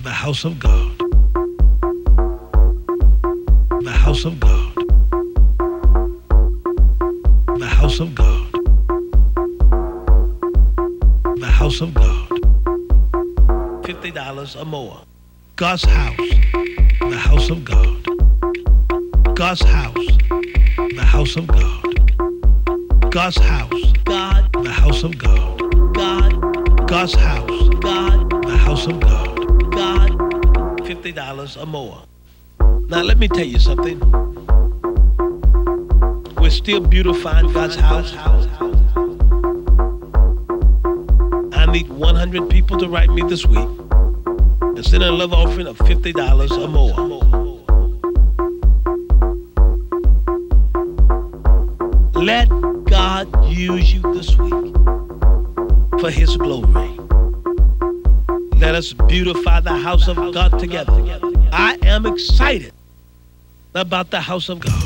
The house of God. The house of God. The house of God. The house of God. $50 or more. God's house. The house of God. God's house. The house of God. God's house. God. The house of God. God. God's house. God. The house of God. God. $50 or more. Now let me tell you something. We're still beautifying God's house. I need 100 people to write me this week and send a love offering of $50 or more. Let God use you this week for His glory. Let us beautify the house of God together. I am excited about the house of God.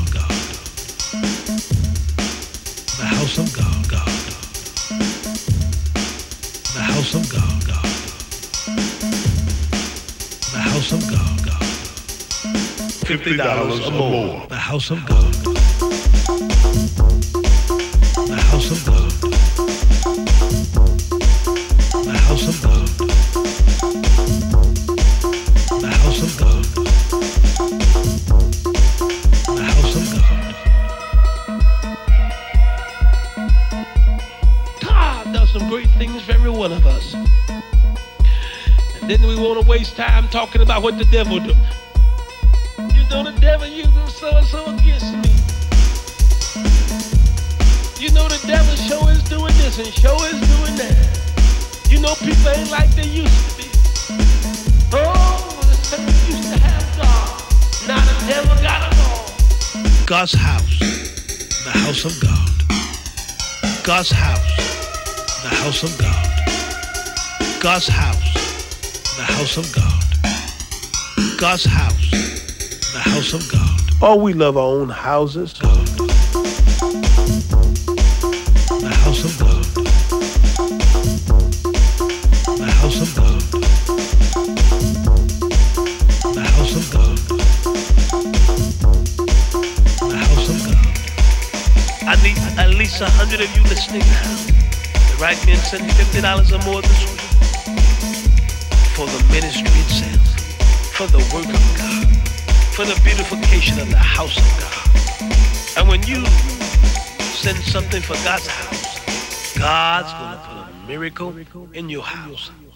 The house of God. The house of God. The house of God. $50 or more. The house of God. The house of God. The house of God. The house of God. The house of God. God does some great things for every one of us. And then we want to waste time talking about what the devil do. You know the devil using so-and-so against me. You know the devil sure is doing this and sure is doing that. You know people ain't like they used to be. Oh, the saints used to have God. Now the devil got them all. God's house, the house of God. God's house, the house of God. God's house, the house of God. God's house, the house of God. Oh, we love our own houses. God. The house of God. The house of God. The house of God. The house of God. I need at least 100 of you listening now to write me and send $50 or more this week for the ministry itself, for the work of God, for the beautification of the house of God. And when you send something for God's house, God's going to put a miracle in your house.